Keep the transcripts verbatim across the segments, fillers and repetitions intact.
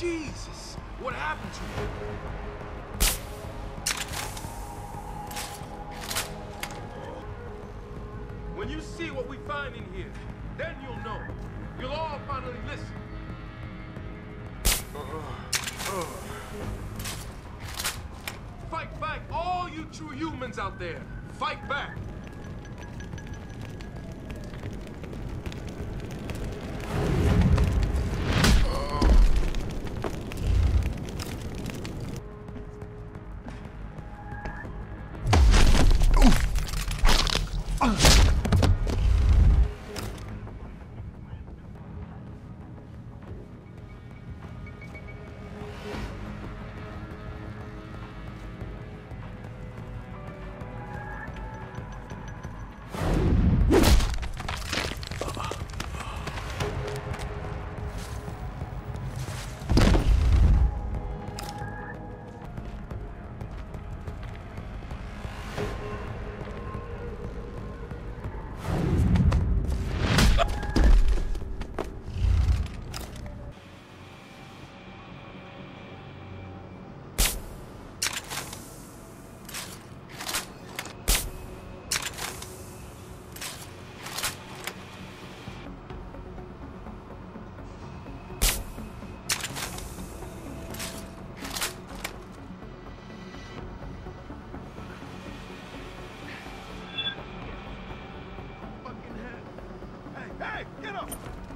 Jesus! What happened to you? When you see what we find in here, then you'll know. You'll all finally listen. Uh, uh. Fight back, all you true humans out there. Fight back. Hey, get up!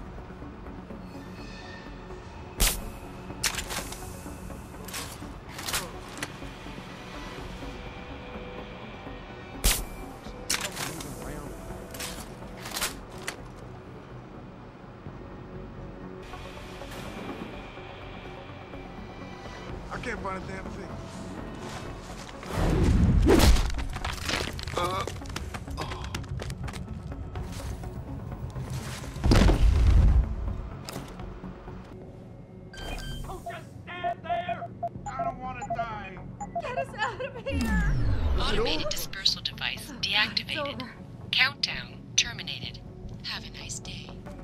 I can't find a damn thing. Uh... Automated dispersal device deactivated. Countdown terminated. Have a nice day.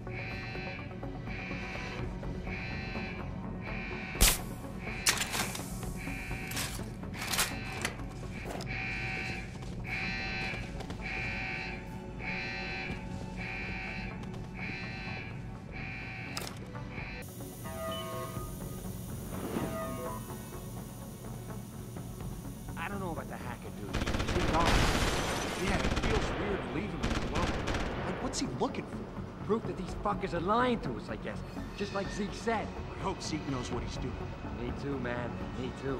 I don't know about the hacker dude. He's gone. Yeah, it feels weird leaving him alone. Like, what's he looking for? Proof that these fuckers are lying to us, I guess. Just like Zeke said. I hope Zeke knows what he's doing. Me too, man. Me too.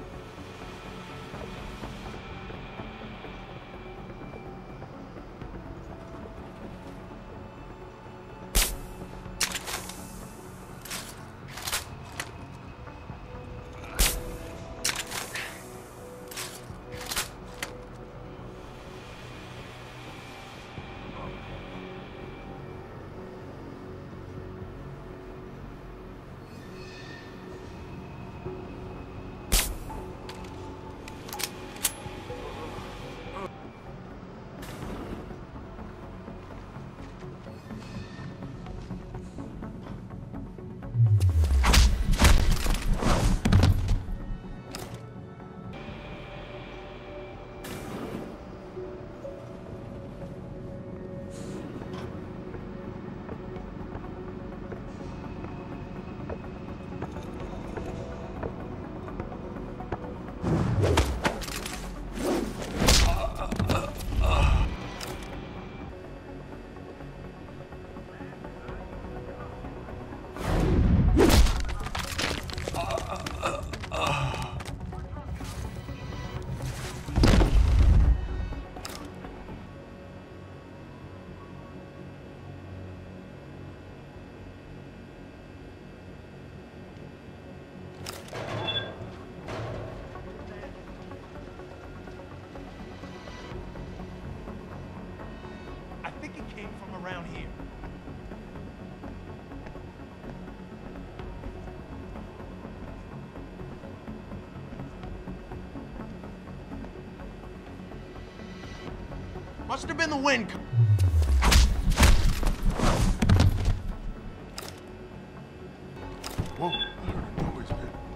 Around here. Must have been the wind. Whoa, nobody's been.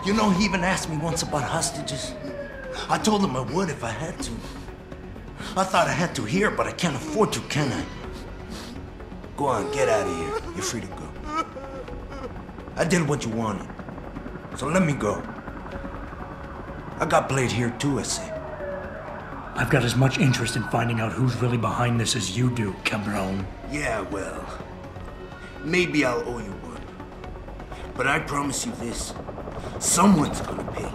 You know, he even asked me once about hostages. I told him I would if I had to. I thought I had to here, but I can't afford to, can I? Go on, get out of here. You're free to go. I did what you wanted, so let me go. I got played here too, I say. I've got as much interest in finding out who's really behind this as you do, Cabron. Yeah, well, maybe I'll owe you one. But I promise you this, someone's gonna pay.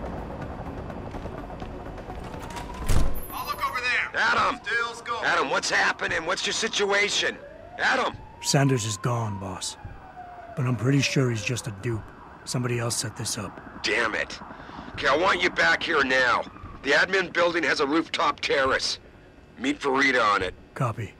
I'll look over there. Adam! Stills go. Adam, what's happening? What's your situation? Adam! Sanders is gone, boss. But I'm pretty sure he's just a dupe. Somebody else set this up. Damn it. Okay, I want you back here now. The admin building has a rooftop terrace. Meet for Rita on it. Copy.